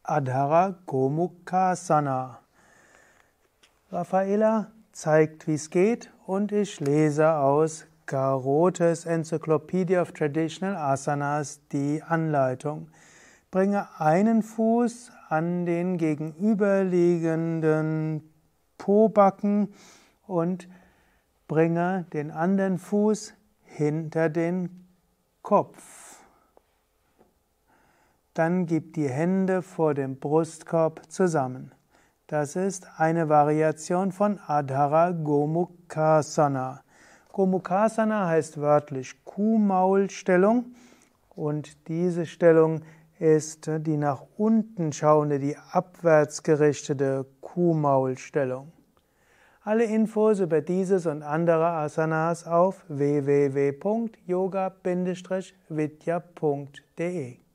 Adhara Gomukhasana. Raffaella zeigt, wie es geht, und ich lese aus Garotes Encyclopedia of Traditional Asanas die Anleitung. Bringe einen Fuß an den gegenüberliegenden Pobacken und bringe den anderen Fuß hinter den Kopf. Dann gib die Hände vor dem Brustkorb zusammen. Das ist eine Variation von Adhara Gomukhasana. Gomukhasana heißt wörtlich Kuhmaulstellung, und diese Stellung ist die nach unten schauende, die abwärts gerichtete Kuhmaulstellung. Alle Infos über dieses und andere Asanas auf www.yoga-vidya.de